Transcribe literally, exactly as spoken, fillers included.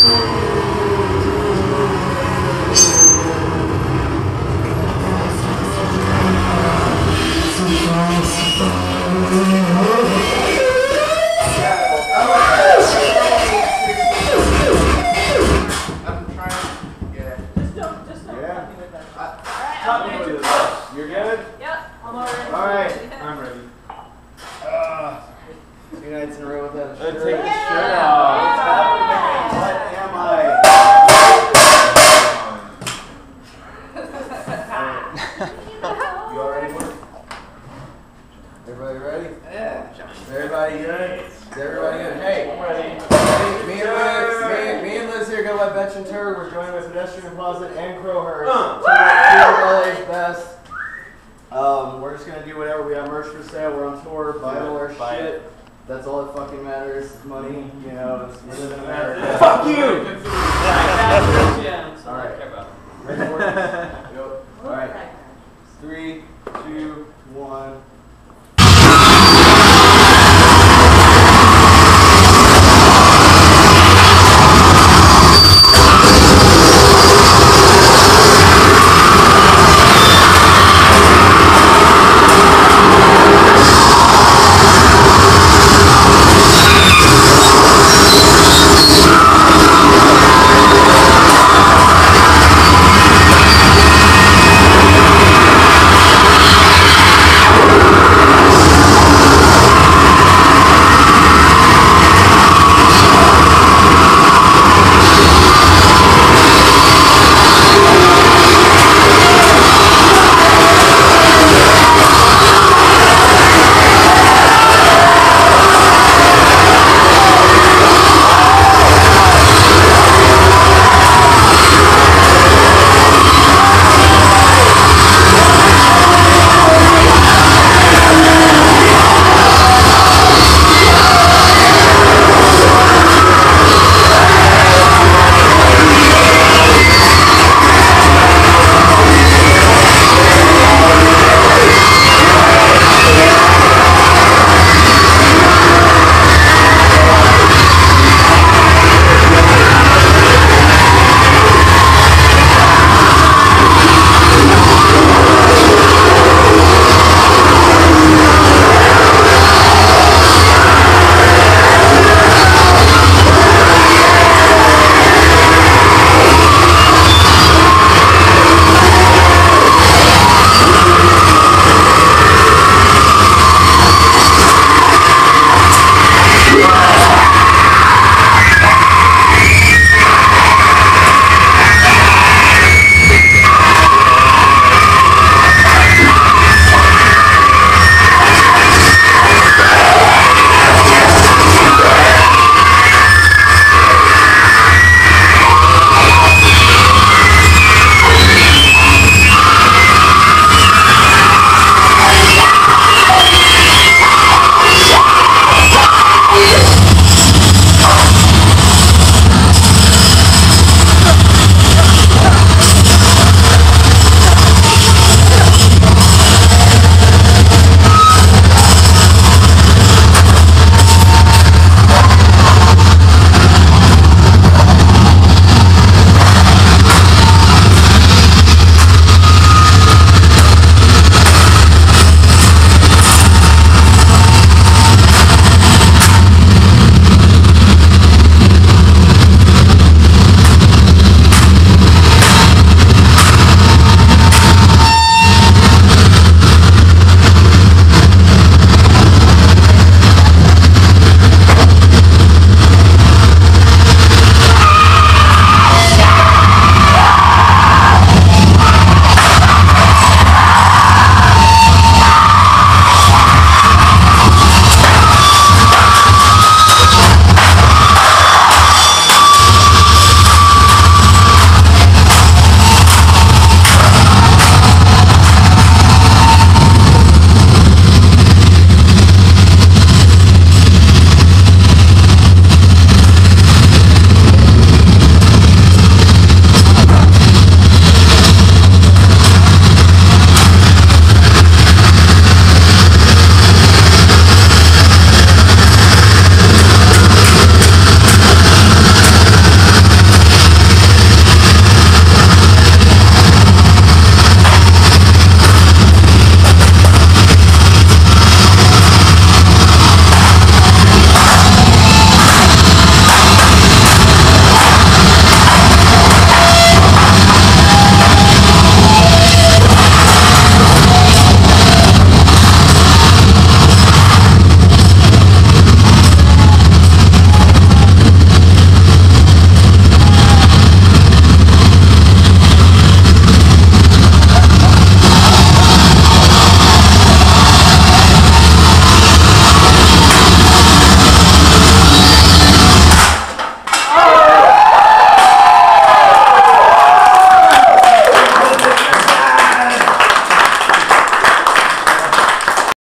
You're good? Yep, I'm already. All right, I'm ready. Uh, two nights in a row without a shirt. Let's take the shirt off. What's happening? What am I? You all ready for it? Everybody ready? Yeah. Everybody good? Is everybody good? Hey, I'm ready. Me and Liz, me, me and Liz here go by Betch and Turd. We're joined with Pedestrian and Crowhurst. Uh, two, two L A's best. Um, we're just gonna do whatever. We have merch for sale. We're on tour. Buy all our shit. It. That's all that fucking matters. Money, you know. It's, we live in America. Fuck you! All right.